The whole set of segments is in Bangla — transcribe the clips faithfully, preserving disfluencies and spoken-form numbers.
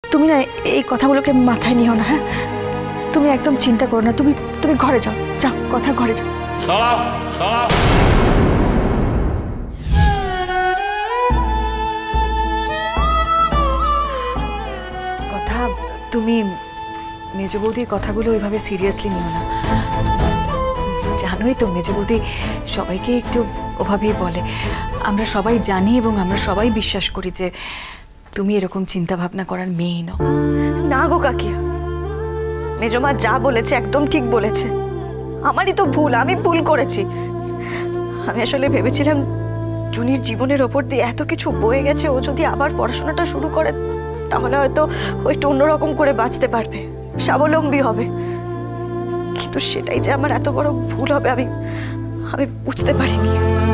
তুমি না এই কথাগুলোকে মাথায় নিও না। হ্যাঁ, তুমি একদম চিন্তা করো না। তুমি তুমি ঘরে যাও, যাও কথা ঘরে যাও। দাঁড়াও দাঁড়াও। কথা তুমি মেজ বৌদির কথাগুলো ওইভাবে সিরিয়াসলি নিও না। জানোই তো মেজ বৌদি সবাইকে একটু ওভাবেই বলে। আমরা সবাই জানি এবং আমরা সবাই বিশ্বাস করি যে তুমি এরকম চিন্তা ভাবনা করার মেয়ে নও। না গো কাকিয়া, মেজমা যা বলেছে একদম ঠিক বলেছে। আমারই তো ভুল, আমি ভুল করেছি। আমি আসলে ভেবেছিলাম জুনির জীবনের ওপর দিয়ে এত কিছু বয়ে গেছে, ও যদি আবার পড়াশোনাটা শুরু করে তাহলে হয়তো ও একটু অন্যরকম করে বাঁচতে পারবে, স্বাবলম্বী হবে। কিন্তু সেটাই যে আমার এত বড় ভুল হবে আমি আমি বুঝতে পারিনি।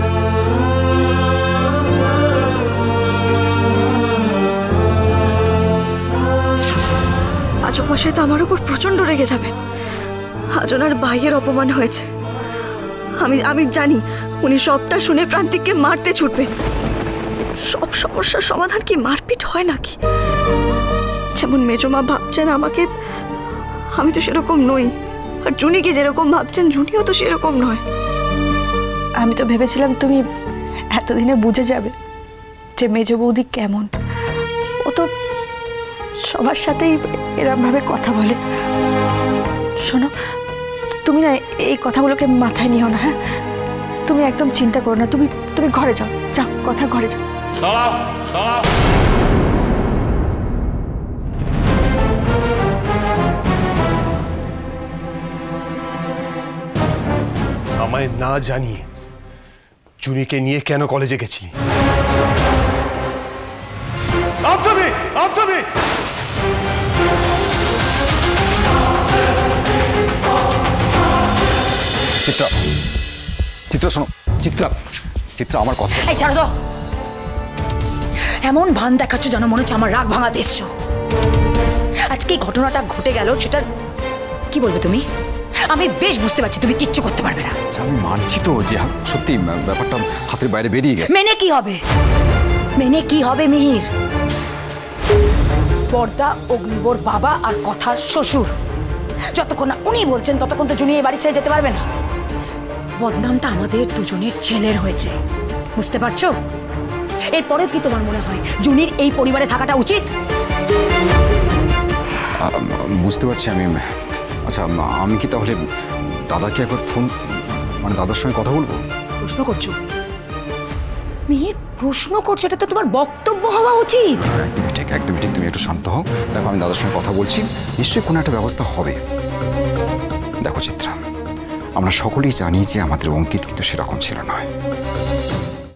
আজব মশাই তো আমার উপর প্রচন্ড রেগে যাবেন। আজ ওনার ভাইয়ের অপমান হয়েছে, আমি আমি জানি উনি সবটা শুনে প্রান্তিককে মারতে ছুটবেন। সব সমস্যার সমাধান কি মারপিট হয় নাকি? যেমন মেজমা ভাবছেন আমাকে, আমি তো সেরকম নই। আর জুনিকে যেরকম ভাবছেন জুনিও তো সেরকম নয়। আমি তো ভেবেছিলাম তুমি এতদিনে বুঝে যাবে যে মেজ বৌদি কেমন। ও তো সবার সাথেই এরম ভাবে কথা বলে। শোনো, তুমি না এই কথাগুলোকে মাথায় নিও না। হ্যাঁ, তুমি একদম চিন্তা করো না। তুমি তুমি ঘরে যাও, যাও কথা ঘরে যাও। দাঁড়াও দাঁড়াও। আমায় না জানিয়ে জুনিকে নিয়ে কেন কলেজে গেছিলি? আপসাবি আপসাবি চিত্রা, চিত্রা শোনো। চিত্রা, চিত্রা আমার কথা। এই ছাড়ো তো। এমন ভান দেখাচ্ছ যেন মনে হচ্ছে আমার রাগ ভাঙাতে এসছো। আজকে এই ঘটনাটা ঘটে গেল, সেটা কি বলবে তুমি? আমি বেশ বুঝতে পারছি তুমি কিচ্ছু করতে পারবে না। আমি মানছি তো যে সত্যি ব্যাপারটা হাতের বাইরে বেরিয়ে গেছে। মেনে কি হবে? মেনে কি হবে মিহির? পর্দা অগ্নিবর বাবা আর কথার শ্বশুর, যতক্ষণ না উনি বলছেন ততক্ষণ তো জুনি এই বাড়ি ছেড়ে যেতে পারবে না। বদনামটা আমাদের দুজনের ছেলের হয়েছে, বুঝতে পারছো? এরপরেও কি তোমার মনে হয় জুনির এই পরিবারে থাকাটা উচিত? বুঝতে পারছি আমি। আচ্ছা, আমি কি তাহলে দাদাকে একবার ফোন, মানে দাদার সঙ্গে কথা বলবো? প্রশ্ন করছো মিহির, প্রশ্ন করছো? এটা তো তোমার বক্তব্য হওয়া উচিত। একদমই ঠিক, একদমই ঠিক। তুমি একটু শান্ত হও। দেখো, আমি দাদার সঙ্গে কথা বলছি, নিশ্চয়ই কোনো একটা ব্যবস্থা হবে। দেখো চিত্রা, আমরা সকলেই জানি যে আমাদের অঙ্কিত কিন্তু সেরকম ছিল নয়।